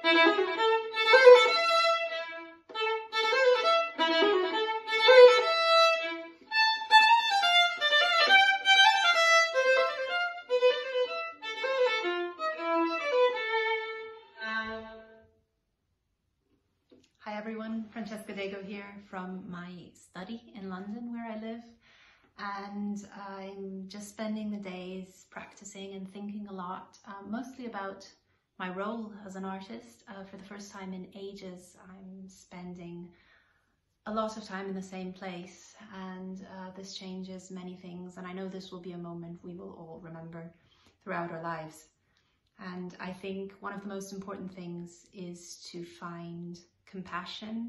Hi everyone, Francesca Dego here from my study in London where I live, and I'm just spending the days practicing and thinking a lot, mostly about my role as an artist. For the first time in ages, I'm spending a lot of time in the same place, and this changes many things, and I know this will be a moment we will all remember throughout our lives. And I think one of the most important things is to find compassion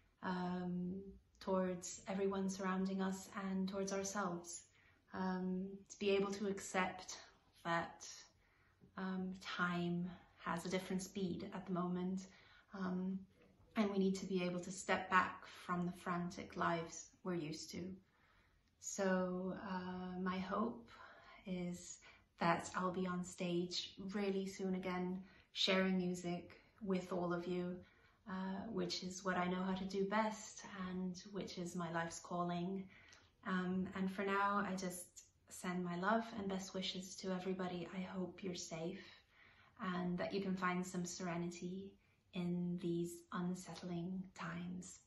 towards everyone surrounding us and towards ourselves. To be able to accept that time has a different speed at the moment, and we need to be able to step back from the frantic lives we're used to. So my hope is that I'll be on stage really soon again, sharing music with all of you, which is what I know how to do best and which is my life's calling. And for now, I just send my love and best wishes to everybody. I hope you're safe and that you can find some serenity in these unsettling times.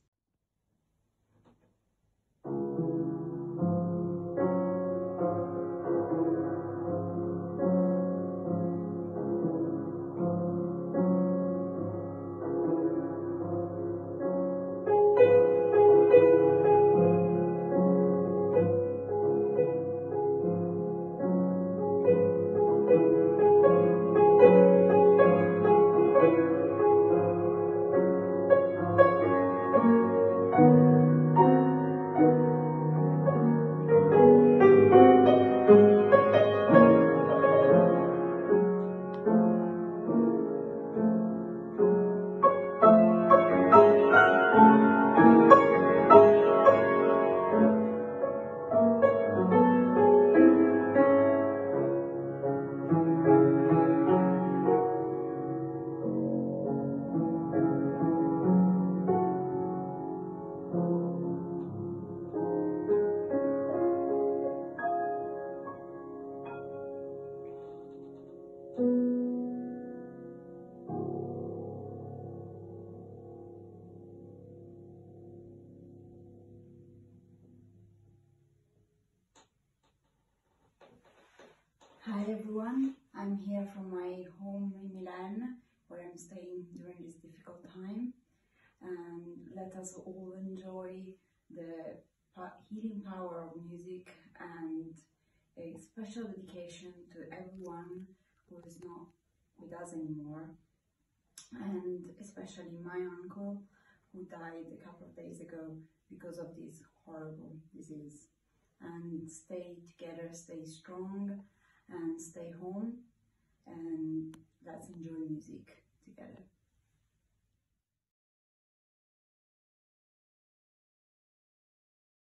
Hi everyone, I'm here from my home in Milan, where I'm staying during this difficult time. And let us all enjoy the healing power of music, and a special dedication to everyone who is not with us anymore, and especially my uncle who died a couple of days ago because of this horrible disease. And stay together, stay strong, and stay home, and let's enjoy music together.